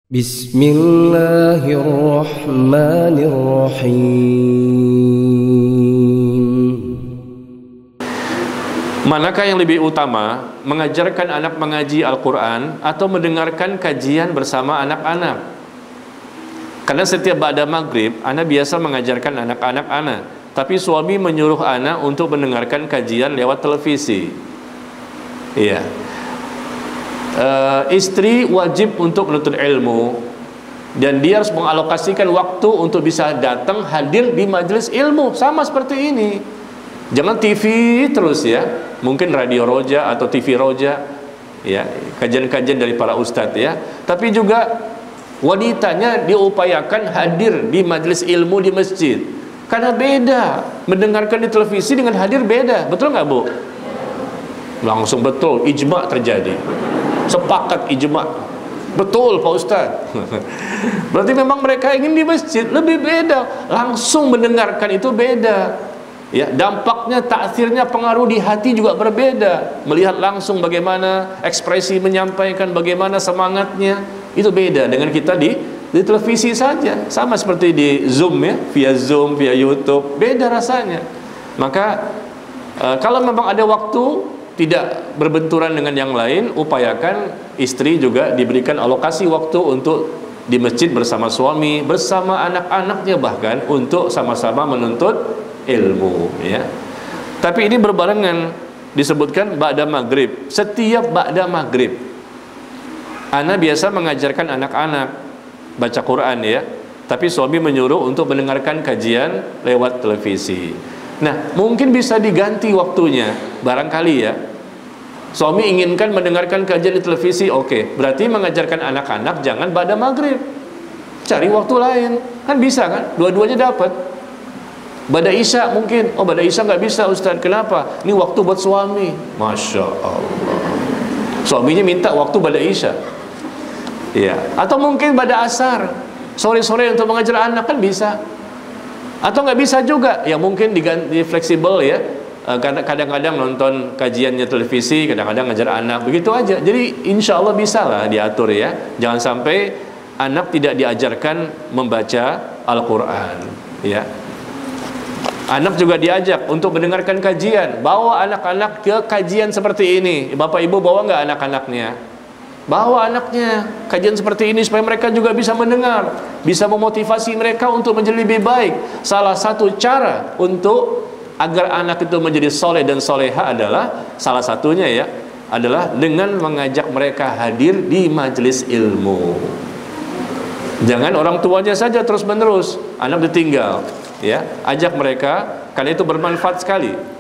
Bismillahirrahmanirrahim. Manakah yang lebih utama, mengajarkan anak mengaji Al-Quran atau mendengarkan kajian bersama anak-anak? Karena setiap ba'da maghrib, anak biasa mengajarkan anak-anak anak, tapi suami menyuruh anak untuk mendengarkan kajian lewat televisi. Iya. Istri wajib untuk menuntut ilmu, dan dia harus mengalokasikan waktu untuk bisa datang hadir di majelis ilmu. Sama seperti ini. Jangan TV terus ya, mungkin Radio Roja atau TV Roja ya, kajian-kajian dari para ustadz ya. Tapi juga wanitanya diupayakan hadir di majelis ilmu di masjid. Karena beda, mendengarkan di televisi dengan hadir beda. Betul nggak Bu? Langsung betul, ijma terjadi. Sepakat ijma. Betul Pak Ustaz. Berarti memang mereka ingin di masjid, lebih beda. Langsung mendengarkan itu beda. Ya, dampaknya, taksirnya, pengaruh di hati juga berbeda. Melihat langsung bagaimana ekspresi menyampaikan, bagaimana semangatnya, itu beda dengan kita di televisi saja. Sama seperti di Zoom ya, via Zoom, via YouTube, beda rasanya. Maka kalau memang ada waktu tidak berbenturan dengan yang lain, upayakan istri juga diberikan alokasi waktu untuk di masjid bersama suami, bersama anak-anaknya, bahkan untuk sama-sama menuntut ilmu ya. Tapi ini berbarengan, disebutkan ba'da maghrib. Setiap ba'da maghrib ana biasa mengajarkan anak-anak baca Quran ya, tapi suami menyuruh untuk mendengarkan kajian lewat televisi. Nah, mungkin bisa diganti waktunya, barangkali ya. Suami inginkan mendengarkan kajian di televisi, oke. Berarti mengajarkan anak-anak jangan ba'da maghrib. Cari waktu lain. Kan bisa kan? Dua-duanya dapat. Ba'da isya mungkin. Oh, ba'da isya nggak bisa Ustaz. Kenapa? Ini waktu buat suami. Masya Allah. Suaminya minta waktu ba'da isya. Ya. Atau mungkin ba'da asar. Sore-sore untuk mengajar anak kan bisa. Atau nggak bisa juga. Ya mungkin diganti fleksibel ya. Kadang-kadang nonton kajiannya televisi, kadang-kadang ngajar anak, begitu aja. Jadi insya Allah bisa lah diatur ya. Jangan sampai anak tidak diajarkan membaca Al-Quran ya. Anak juga diajak untuk mendengarkan kajian. Bawa anak-anak ke kajian seperti ini. Bapak ibu bawa nggak anak-anaknya? Bawa anaknya kajian seperti ini supaya mereka juga bisa mendengar, bisa memotivasi mereka untuk menjadi lebih baik. Salah satu cara untuk agar anak itu menjadi soleh dan soleha adalah, salah satunya ya, adalah dengan mengajak mereka hadir di majelis ilmu. Jangan orang tuanya saja terus menerus, anak ditinggal ya. Ajak mereka, karena itu bermanfaat sekali.